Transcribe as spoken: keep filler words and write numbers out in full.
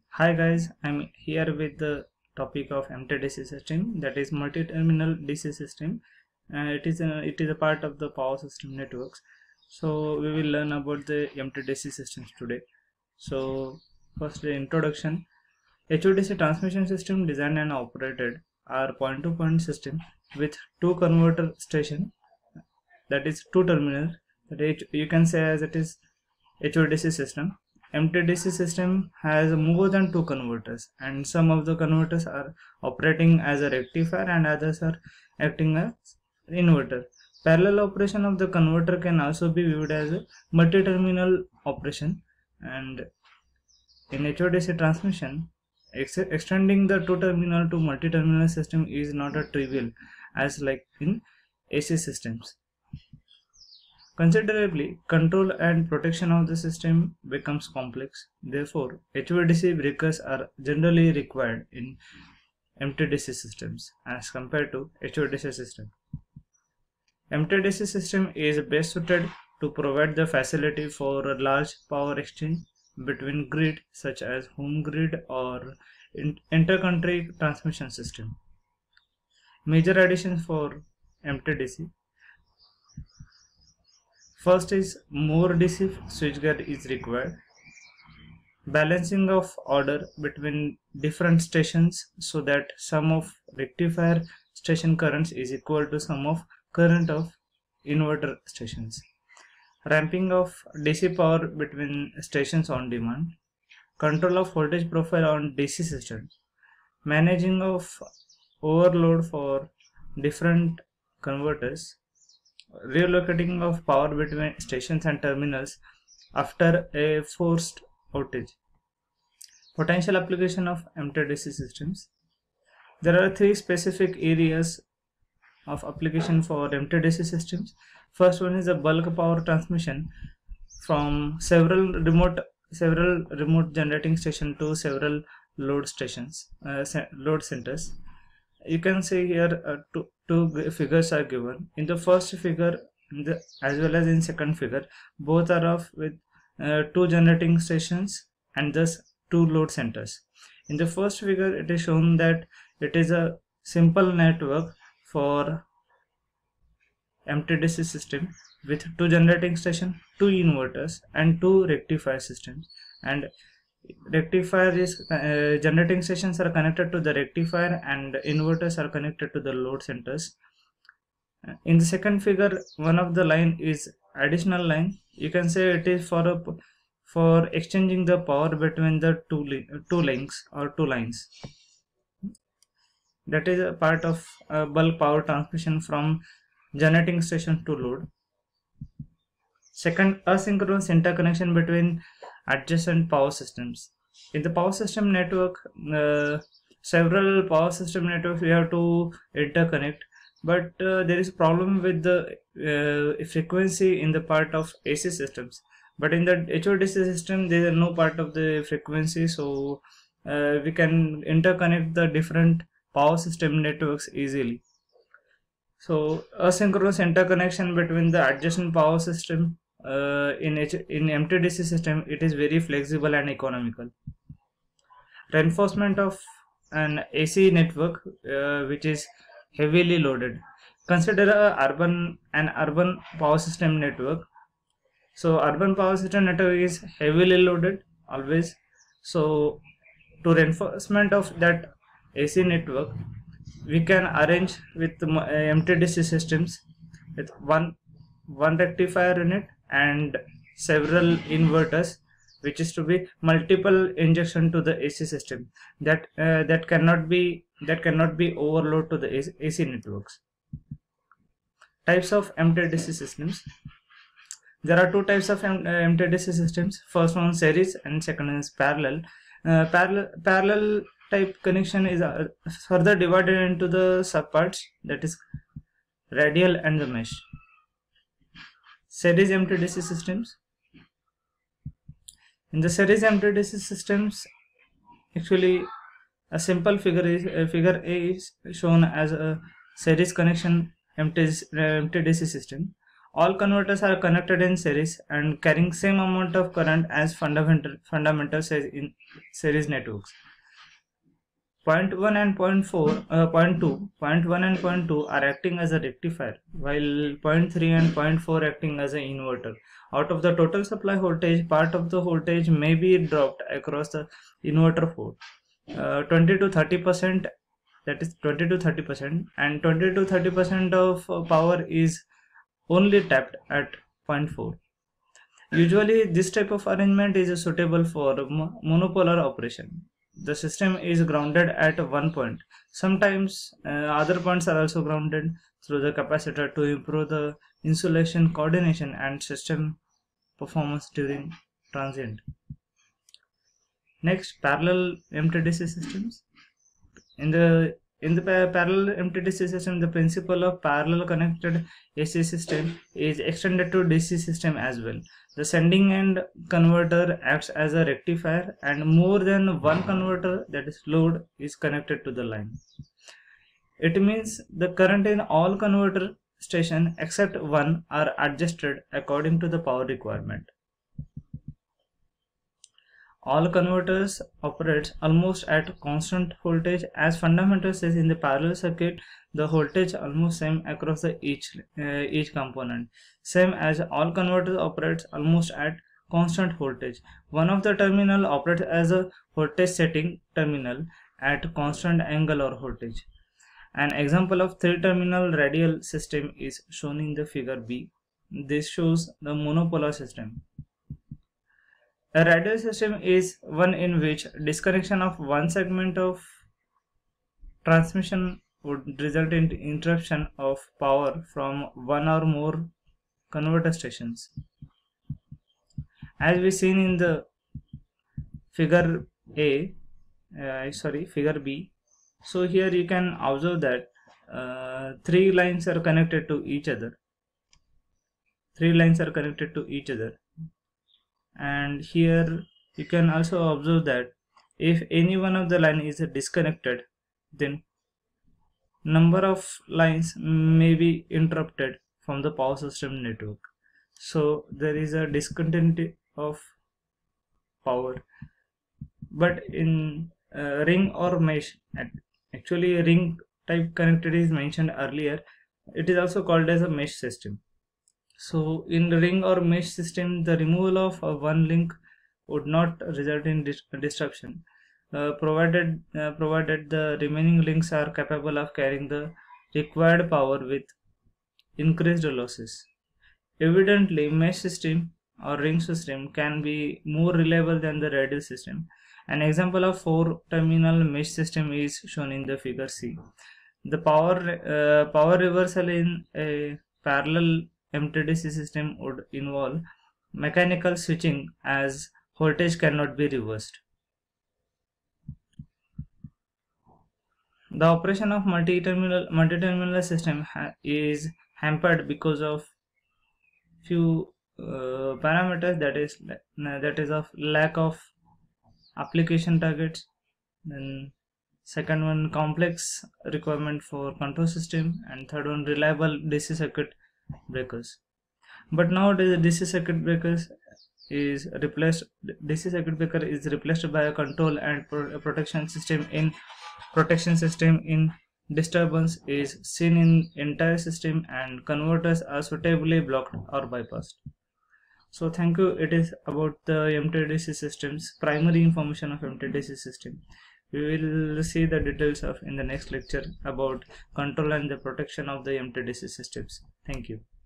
Hi guys, I'm here with the topic of M T D C system, that is multi-terminal D C system. Uh, it is a, it is a part of the power system networks. So we will learn about the M T D C systems today. So first, the introduction. H V D C transmission system designed and operated are point-to-point system with two converter station, that is two terminals. That is, you can say as it is H V D C system. M T D C system has more than two converters, and some of the converters are operating as a rectifier and others are acting as inverter. Parallel operation of the converter can also be viewed as a multi-terminal operation, and in H V D C transmission, ex extending the two-terminal to multi-terminal system is not a trivial as like in A C systems. Considerably, control and protection of the system becomes complex. Therefore, H V D C breakers are generally required in M T D C systems as compared to H V D C system. M T D C system is best suited to provide the facility for a large power exchange between grid such as home grid or inter-country transmission system. Major additions for M T D C. First is more D C switchgear is required. Balancing of order between different stations so that sum of rectifier station currents is equal to sum of current of inverter stations. Ramping of D C power between stations on demand. Control of voltage profile on D C systems. Managing of overload for different converters. Relocating of power between stations and terminals after a forced outage. Potential application of M T D C systems. There are three specific areas of application for M T D C systems. First one is the bulk power transmission from several remote several remote generating station to several load stations, uh, load centers. You can see here uh, two, two figures are given. In the first figure the, as well as in second figure, both are of with uh, two generating stations and thus two load centers. In the first figure it is shown that it is a simple network for M T D C system with two generating stations, two inverters and two rectifier systems, and rectifier is uh, generating stations are connected to the rectifier and inverters are connected to the load centers. In the second figure, one of the line is additional line. You can say it is for a for exchanging the power between the two two links or two lines. That is a part of uh, bulk power transmission from generating station to load. Second, asynchronous interconnection between adjacent power systems. In the power system network, uh, several power system networks we have to interconnect, but uh, there is a problem with the uh, frequency in the part of A C systems. But in the H V D C system, there is no part of the frequency, so uh, we can interconnect the different power system networks easily. So asynchronous interconnection between the adjacent power system uh, in H in M T D C system, it is very flexible and economical. Reinforcement of an A C network uh, which is heavily loaded. Consider a urban an urban power system network. So urban power system network is heavily loaded always. So to reinforcement of that A C network, we can arrange with M T D C systems with one one rectifier unit and several inverters, which is to be multiple injection to the A C system. That uh, that cannot be that cannot be overload to the A C networks. Types of M T D C systems. There are two types of M T D C systems. First one series and second is parallel. Uh, parallel parallel type connection is uh, further divided into the subparts, that is radial and the mesh. Series M T D C systems. In the series M T D C systems, actually a simple figure is uh, figure A is shown as a series connection M T D C system. All converters are connected in series and carrying same amount of current as fundamental fundamental in series networks. Point one and point four, uh, point two, point one and point two are acting as a rectifier, while point three and point four acting as an inverter. Out of the total supply voltage, part of the voltage may be dropped across the inverter port. Uh, twenty to thirty percent, that is twenty to thirty percent, and twenty to thirty percent of uh, power is only tapped at point four. Usually this type of arrangement is suitable for monopolar operation. The system is grounded at one point. Sometimes uh, other points are also grounded through the capacitor to improve the insulation coordination and system performance during transient. Next, parallel M T D C systems. In the In the parallel M T D C system, the principle of parallel connected A C system is extended to D C system as well. The sending end converter acts as a rectifier, and more than one converter, that is load, is connected to the line. It means the current in all converter stations except one are adjusted according to the power requirement. All converters operate almost at constant voltage. As fundamental says, in the parallel circuit, the voltage almost same across the each uh, each component. Same as all converters operates almost at constant voltage. One of the terminal operates as a voltage setting terminal at constant angle or voltage. An example of three-terminal radial system is shown in the figure B. This shows the monopolar system. A radial system is one in which disconnection of one segment of transmission would result in interruption of power from one or more converter stations. As we seen in the figure A, uh, sorry, figure B. So here you can observe that uh, three lines are connected to each other. Three lines are connected to each other. And here you can also observe that if any one of the line is disconnected, then number of lines may be interrupted from the power system network. So there is a discontinuity of power. But in uh, ring or mesh, actually ring type connectivity is mentioned earlier, it is also called as a mesh system. So in the ring or mesh system, the removal of uh, one link would not result in dis disruption, uh, provided uh, provided the remaining links are capable of carrying the required power with increased losses. Evidently, mesh system or ring system can be more reliable than the radial system. An example of four-terminal mesh system is shown in the figure C. The power uh, power reversal in a parallel M T D C system would involve mechanical switching, as voltage cannot be reversed. The operation of multi-terminal multi-terminal system ha is hampered because of few uh, parameters, that is that is of lack of application targets. Then second one, complex requirement for control system, and third one, reliable D C circuit breakers. But nowadays the D C circuit breakers is replaced D C circuit breaker is replaced by a control and pro protection system in protection system in disturbance is seen in entire system, and converters are suitably blocked or bypassed. So thank you. It is about the M T D C systems, primary information of M T D C system. We will see the details of in the next lecture about control and the protection of the M T D C systems. Thank you.